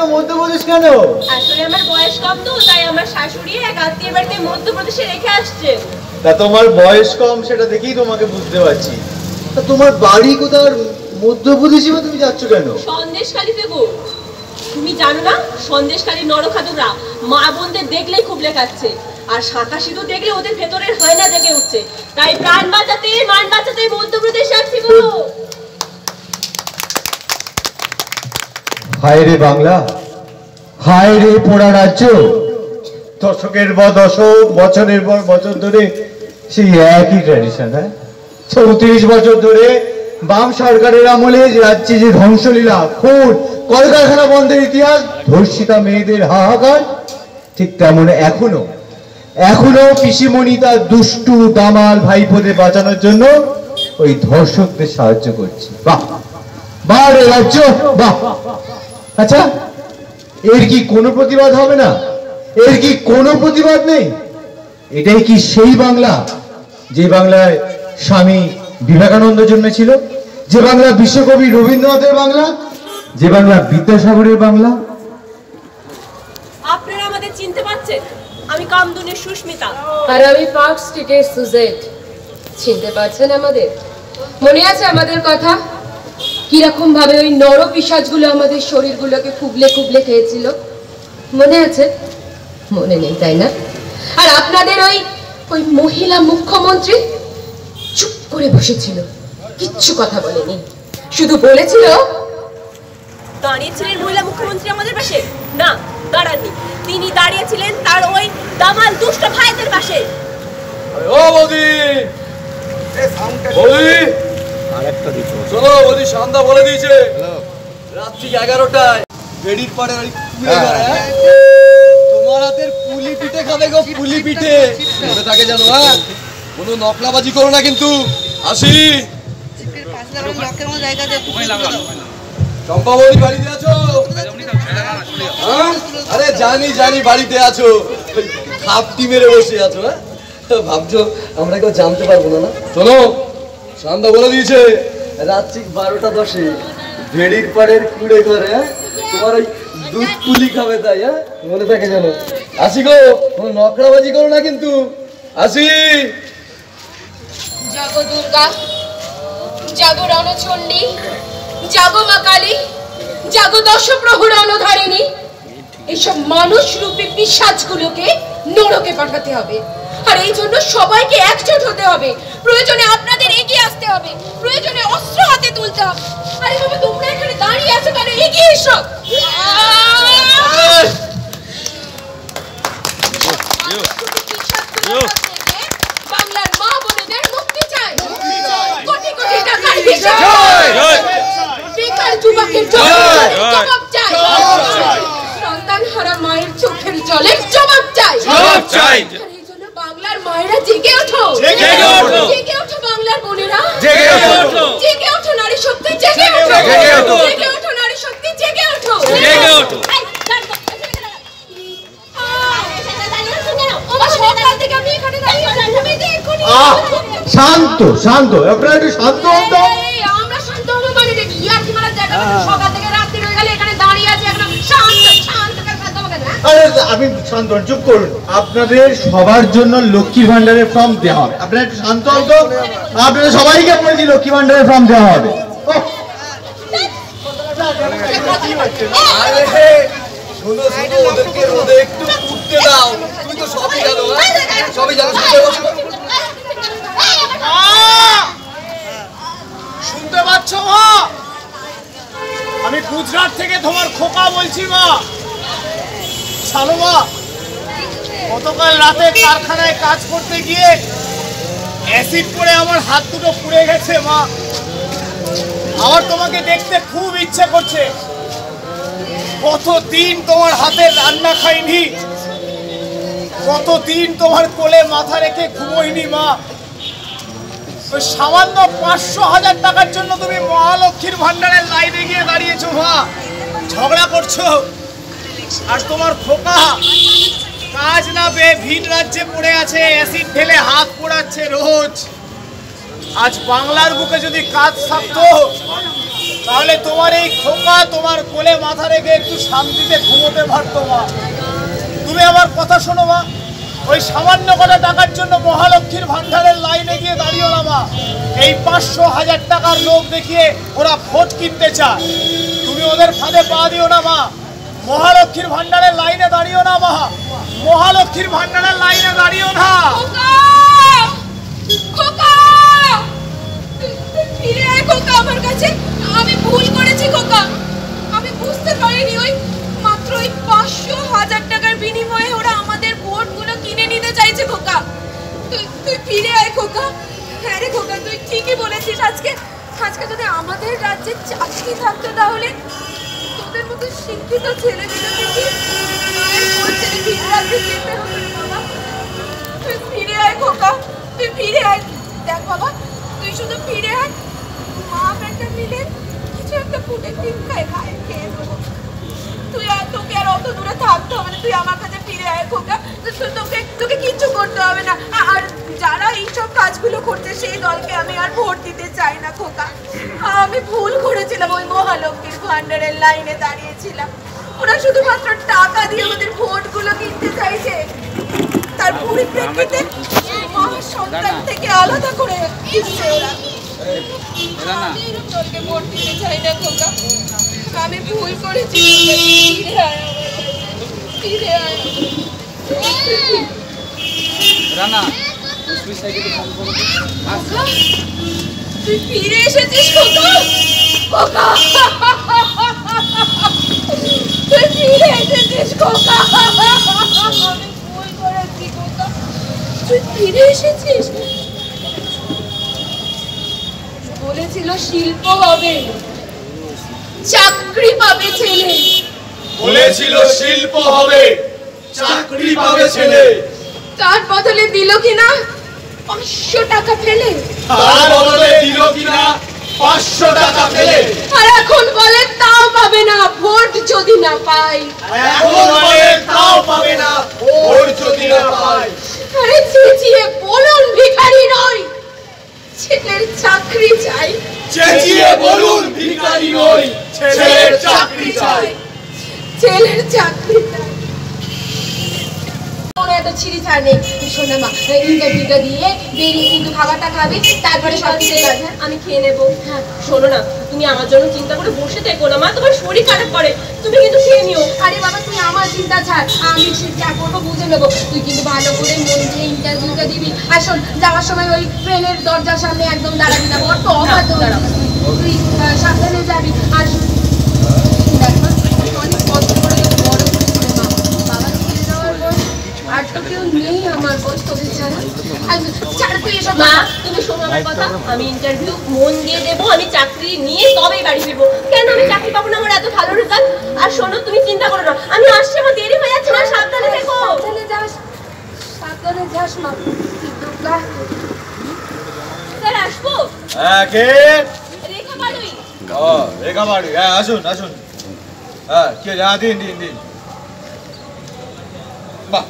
মধ্যপ্রদেশ কেন? আসলে আমার বয়স কম তো, তাই আমার শাশুড়ি এক আত্মীয় বাড়িতে মধ্যপ্রদেশে রেখে আসছে। তা তোমার বয়স কম সেটা দেখেই তোমাকে বুঝতে পারছি। তা তোমার বাড়ি কোথায় মধ্যপ্রদেশে, বা তুমি যাচ্ছ কেন? সন্দেশখালীতে গো। তুমি জানো না, সন্দেশখালী নরখাদুরা মা বোনদের দেখলেই খুব লেখাচ্ছে, আর শাঁখা সিঁদুর দেখলে ওদের ভেতরের হায়না জেগে উঠছে। তাই প্রাণ বাঁচাতে মান বাঁচাতে মধ্যপ্রদেশ যাচ্ছি গো। হায় রে বাংলা, হায় রে পোড়া রাজ্য। দশকের পর দশক, বছরের পর বছর ধরে সেই একই ট্র্যাডিশন। হ্যাঁ, 34 বছর ধরে বাম সরকারের আমলে রাজ্যে যে ধ্বংসলীলা, খুন, কলকারখানা বন্ধের ইতিহাস, ধর্ষিতা মেয়েদের হাহাকার, ঠিক তেমন এখনো পিসিমণি তার দুষ্টু দামাল ভাইপোদের বাঁচানোর জন্য ওই ধর্ষকদের সাহায্য করছে। বাহ বাহ রে রাজ্য, বাহ। আচ্ছা, এর কি কোনো প্রতিবাদ হবে না? এর কি কোনো প্রতিবাদ নেই? এটাই কি সেই বাংলা যে বাংলায় স্বামী বিবেকানন্দ জন্মেছিল, যে বাংলা বিশ্বকবি রবীন্দ্রনাথের বাংলা, যে বাংলা বিদ্যাসাগরের বাংলা? আপনারা আমাদের চিনতে পারছেন? আমি কামদুনির সুস্মিতা। আর আমি পার্ক স্ট্রিটের সুজেট। চিনতে পারছেন আমাদের? মনে আছে আমাদের কথা? কিরকম ভাবে ওই নরপিশাচগুলো আমাদের শরীরগুলোকে খুবলে খুবলে খেয়েছিল? মনে আছে? মনে নেই, তাই না? আর আপনাদের ওই মহিলা মুখ্যমন্ত্রী চুপ করে বসেছিল, কিচ্ছু কথা বলেনি, শুধু বলেছিল। দাঁড়িয়েছিলেন মহিলা মুখ্যমন্ত্রী আমাদের পাশে? না, দাঁড়াননি। তিনি দাঁড়িয়েছিলেন তার ওই দামাল দুষ্ট ভাইদের পাশে। ও বৌদি, বৌদি আরেকটা দিছো। চলো বৌদি, সন্ধ্যা বলে দিয়েছে রাত্রি 11টায় বেড়ির পাড়ে তোমার হাতের পুলি পিঠে খাবে গো, পুলি পিঠে। মনে থাকে জানো? হ্যাঁ, কোনো নকলাবাজি করো না কিন্তু। আসি। চম্পা বৌদি বাড়িতে আছো? আরে জানি জানি বাড়িতে আছো, খাপটি মেরে বসে আছো। হ্যাঁ, ভাবছো আমরা কেউ জানতে পারবো না? চলো, সন্ধ্যা বলে দিয়েছে রাত্রি 12টা 10 ভেড়ির পাড়ের কুড়ে ঘরে। হ্যাঁ, তোমার ওই দুধ পুলি খাবে, তাই? হ্যাঁ, মনে থাকে জানো? আসি গো, কোনো নকরাবাজি করো না কিন্তু। আসি। জাগো দুর্গা, জাগো রণচণ্ডী, জাগো মা কালী, জাগো দশপ্রহর রণধারিণী। এইসব মানুষ রূপী পিশাচগুলোকে নরকে পাঠাতে হবে, আর এই জন্য সবাইকে একজোট হতে হবে। প্রয়োজনে আপনাদের এগিয়ে আসতে হবে, প্রয়োজনে অস্ত্র হাতে তুলতে হবে। আরে বাবা, তোমরা এখানে দাঁড়িয়ে আছো কেন? এগিয়ে এসো। বাংলার মা বোনেদের মুক্তি চাই, কোটি কোটি টাকার বেকার যুবকের জবাব চাই, সন্তান হারা মায়ের চোখের জলের জবাব চাই। এই জন্য বাংলার মায়েরা জেগে ওঠো, জেগে ওঠো বাংলার বোনেরা, জেগে ওঠো নারী শক্তি, জেগে ওঠো, জেগে ওঠো নারী শক্তি, জেগে ওঠো। শান্ত শান্ত, আপনারা একটু শান্ত হন তো। আমরা শান্ত হবো মানে দেখি আর কি মারার জায়গা সকাল থেকে রাত্রি হয়ে গেলে এখানে দাঁড়িয়ে আছে, এখন শান্ত শান্ত শান্ত হবে না। আরে আমি শান্ত, চুপ করুন। আপনাদের সবার জন্য লক্ষ্মী ভান্ডারের ফর্ম দেওয়া হবে, আপনারা একটু শান্ত হন তো। আপনাদের সবাইকে বলেছি লক্ষ্মী ভান্ডারের ফর্ম দেওয়া হবে। শোনো শোনো, ওদেরকে রোদে একটু উঠতে দাও। তুমি তো সবই জানো, সবই জানো। শুনতে পাচ্ছ মা? আমি গুজরাট থেকে তোমার খোকা বলছি মা। জানো মা, গতকাল রাতে কারখানায় কাজ করতে গিয়ে অ্যাসিড পড়ে আমার হাত দুটো পুড়ে গেছে মা। আমার তোমাকে দেখতে খুব ইচ্ছে করছে। কতদিন তোমার হাতের রান্না খাইনি, কতদিন তোমার কোলে মাথা রেখে ঘুমোইনি মা। সামান্য 500,000 টাকার জন্য তুমি মহালক্ষ্মীর ভান্ডারের লাইনে গিয়ে দাঁড়িয়েছো মা, ঝগড়া করছো। আর তোমার খোকা কাজ না পেয়ে ভিন রাজ্যে পড়ে আছে, অ্যাসিড ঢেলে হাত পোড়াচ্ছে রোজ। আজ বাংলার বুকে যদি কাজ থাকতো তাহলে তোমার এই খোকা তোমার কোলে মাথা রেখে একটু শান্তিতে ঘুমোতে পারতো মা। তুমি আমার কথা শোনো মা, ওই সামান্য কটা টাকার জন্য মহালক্ষ্মীর ভান্ডারের লাইনে গিয়ে দাঁড়িও না মা। এই 500,000 টাকার লোক দেখিয়ে ওরা ভোট কিনতে চায়, তুমি ওদের ফাঁদে পা দিও না মা। মহালক্ষ্মীর ভান্ডারের লাইনে দাঁড়িও না মা, মহালক্ষ্মীর ভান্ডারের লাইনে দাঁড়িও না। ফিরে আয় খোকা আমার কাছে, আমি ভুল করেছি খোকা, আমি বুঝতে পারিনি ওই মাত্র ওই 500,000 টাকার বিনিময়ে ওরা আমাদের ভোটগুলো কিনে নিতে চাইছে খোকা। তুই ফিরে আয় খোকা। হ্যাঁ রে খোকা, তুই ঠিকই বলেছিস। আজকে যদি আমাদের রাজ্যে চাকরি থাকতো তাহলে তোদের মতো শিক্ষিত ছেলেগুলোকে কি মায়ের ভোট ছেড়ে ভিন রাজ্যে যেতে হতো রে বাবা। তুই ফিরে আয় খোকা, তুই ফিরে আয়। দেখ বাবা, তুই শুধু ফিরে আয়, মা বেটা মিলে কিছু একটা ফুটে ডিম খেয়ে খেয়ে দেবো। তোকে আর অত দূরে থাকতে হবে না, তুই আমার কাছে ফিরে আয় খোকা। তোকে কিচ্ছু করতে হবে না। আর যারা এইসব কাজগুলো করছে সেই দলকে আমি আর ভোট দিতে চাই না খোকা। আমি ভুল করেছিলাম, ওই মহালক্ষ্মীর ভান্ডারের লাইনে দাঁড়িয়েছিলাম। ওরা শুধুমাত্র টাকা দিয়ে আমাদের ভোটগুলো কিনতে চাইছে, তার পরিপ্রেক্ষিতে মহাসন্তান থেকে আলাদা করে দিচ্ছে ওরা। আমি দলকে ভোট দিতে চাই না খোকা, আমি ভুল করেছি। ফিরে আয় রানা, তুই ফিরে এসেছিস খোকা। খোকা, তুই ফিরে এসেছিস খোকা, আমি ভুল করেছি খোকা, তুই ফিরে এসেছিস। বলেছিল শিল্প হবে, চাকরি পাবে ছেলে। বলেছিল শিল্প হবে, চাকরি পাবে ছেলে। তার বদলে দিল কিনা 500 টাকা ফেলে। তার বদলে দিল কিনা 500 টাকা ফেলে। আর এখন বলে তাও পাবে না ভোট যদি না পাই। এখন বলে তাও পাবে না ভোট যদি না পাই। আরে চেঁচিয়ে বলুন ভিখারি নই, ছেলের চাকরি চাই। চেঁচিয়ে বলুন ভিখারি নই, ছেলের চাকরি চাই। ছেলের চাকরি চাই। এত ছিড়ি ছাড় নেই। শোনা মা, ইন্টারভিউটা দিয়ে বেরিয়ে কিন্তু খাবারটা খাবি, তারপরে সব কিছু আছে আমি খেয়ে নেবো। শোনো না, তুমি আমার জন্য চিন্তা করে বসে থেকো না মা, তোমার শরীর খারাপ করে, তুমি কিন্তু খেয়ে নিও। আরে বাবা, তুই আমার চিন্তা ছাড়, আমি যা করবো বুঝে নেবো। তুই কিন্তু ভালো করে মন দিয়ে ইন্টারভিউটা দিবি। আর শোন, যাওয়ার সময় ওই ট্রেনের দরজার সামনে একদম দাঁড়াবি না, বড্ড অবাধ দাঁড়াবি। তুই সাবধানে যাবি। আর দেখো, অনেক কষ্ট করে বড় করেছিল মা, বাবা চলে যাওয়ার পর আর তো কেউ নেই আমার বস তোকে ছাড়া। ছাড় তুই এসব মা, তুমি শোনো আমার কথা, আমি ইন্টারভিউ মন দিয়ে দেবো, আমি চাকরি নিয়ে তবেই বাড়ি ফিরবো। কেন আমি চাকরি পাবো না? আমার এত ভালো রেজাল্ট। আর শোনো, তুমি চিন্তা করো না, আমি আসছি, আমার দেরি হয়ে যাচ্ছে। মা, সাবধানে থেকো। সাবধানে যাস মা। স্যার, আসবো? কে? রেখা বাড়ি। ও, রেখা বাড়ি। হ্যাঁ, আসুন আসুন। হ্যাঁ, কি হয়েছে? হ্যাঁ, দিন দিন দিন। বাহ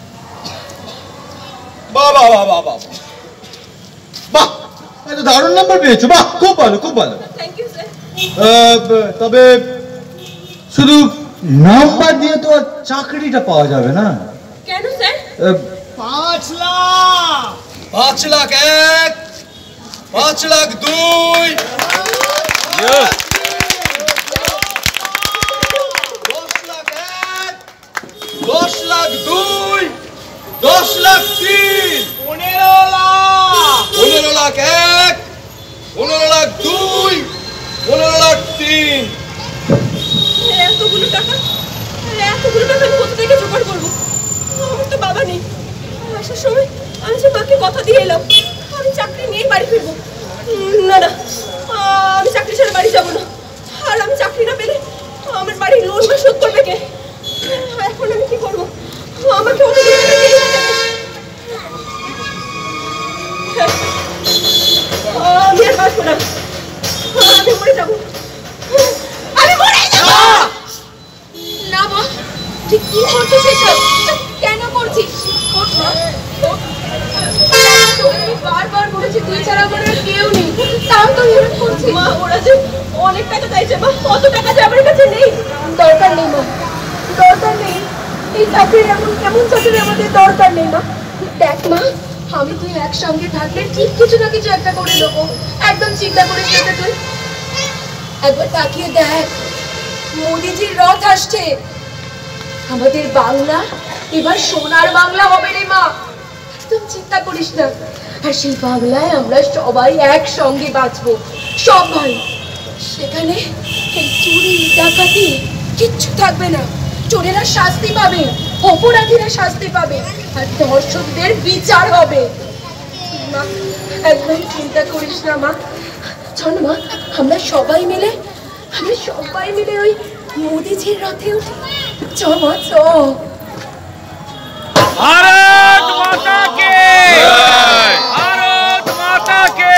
বাহ বাহ বাহ বাহ বাহ বাহ, এত দারুণ নাম্বার পেয়েছো। বাহ, খুব ভালো খুব ভালো। Thank you sir. তবে শুধু নাম্বার দিয়ে তো আর চাকরিটা পাওয়া যাবে না। কেন স্যার? 5 লাখ। 5 লাখ 1, 5 লাখ 2, 10 লাখ 1, 10 লাখ 2, 10 লাখ 3, 15 লাখ। 15 লাখ 1, 15 লাখ 2, 15 লাখ 3। এতগুলো টাকা আমি কোথা থেকে জোগাড় করবো? আমার তো বাবা নেই। আসার সময় আমি যে মাকে কথা দিয়ে এলাম আমি চাকরি নিয়েই বাড়ি ফিরবো। না না, আমি চাকরি ছেড়ে বাড়ি যাবো না। আর আমি চাকরি না পেলে আমার বাড়ির লোন বা শোধ করবে কে? এখন আমি কি করবো? আমাকে অত দূরে যেতে হবে। আমি আর বাঁচবো না, আমি মরে যাবো, আমি মরে যাবো। না মা, তুই কি করছিস এসব? কেন করছিস? বারবার বলেছি তুই ছাড়া আমার আর কেউ নেই, তাও তো হেল্প করছিস। মা ওরা যে অনেক টাকা চাইছে মা, কত টাকা যে আমার কাছে নেই। দরকার নেই মা, দরকার নেই। এই চাকরির এমন কেমন চাকরি আমাদের দরকার নেই মা। দেখ মা, আমি তুই একসঙ্গে থাকলে ঠিক কিছু না কিছু একটা করে নেবো, একদম চিন্তা করিস না তুই। একবার তাকিয়ে দেখ, মোদিজির রথ আসছে। আমাদের বাংলা এবার সোনার বাংলা হবে রে মা, একদম চিন্তা করিস না। আর সেই বাংলায় আমরা সবাই একসঙ্গে বাঁচবো, সবাই। সেখানে এই চুরি ডাকাতি কিচ্ছু থাকবে না, চোরেরা শাস্তি পাবে, অপরাধীরা শাস্তি পাবে, আর ধর্ষকদের বিচার হবে। মা একদম চিন্তা করিস না মা, চল মা আমরা সবাই মিলে ওই মোদিজির রথে উঠি। চ মা চ। भारत माता के भारत माता के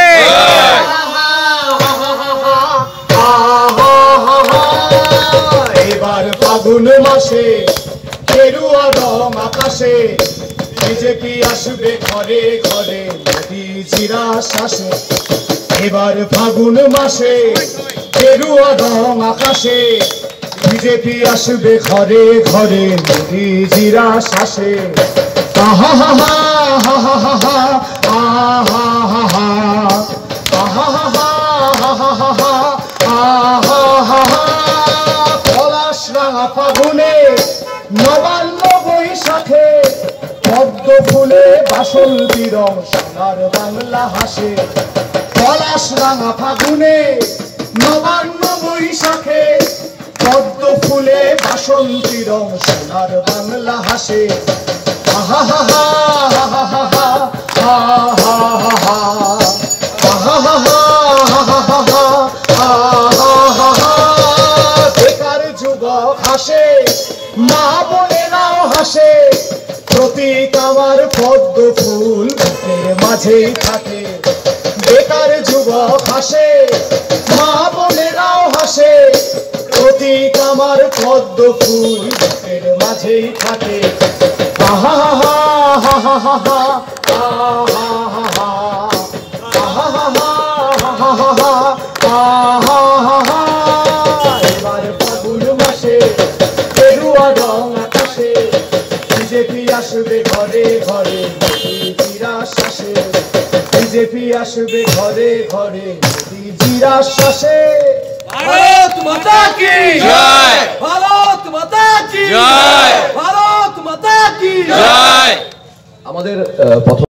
এবার ফাগুন মাসে গেরুয়া রং আকাশে বিজেপি আসবে ঘরে ঘরে মোদিজিরা শাসে। এবার ফাগুন মাসে গেরুয়া রং আকাশে বিজেপি আসবে ঘরে ঘরে মোদিজিরা শাসে। আহা হা হা হা হা হা হা আহা হা হা আহা হা হা হা হা হা আহা হা হা। পলাশ রাঙা ফাগুনে নবান্ন বৈশাখে পদ্ম ফুলে বাসন্তী রং সোনার বাংলা হাসে। পলাশ রাঙা ফাগুনে নবান্ন বৈশাখে পদ্ম ফুলে বাসন্তী রং সোনার বাংলা হাসে। আহা হা হা হা হা হা আহা হা হা আহা হা হা হা হা আহা হা। বেকার যুবক হাসে, মা বোনেরাও হাসে, প্রতীক আমার পদ্ম ফুল বুকের মাঝেই থাকে। বেকার যুবক হাসে, মা বোনেরাও হাসে, প্রতীক আমার পদ্ম ফুল বুকের মাঝেই থাকে। আহা হা হা হা হা হা আহা হা হা আহা হা হা হা হা আহা হা হা। এবার ফাগুন মাসে গেরুয়া রং আকাশে বিজেপি আসবে ঘরে ঘরে মোদিজিরা শাসে। বিজেপি আসবে ঘরে ঘরে মোদিজিরা শাসে। भारत माता की जय, भारत माता की जय, भारत माता की जय। আমাদের প্রথম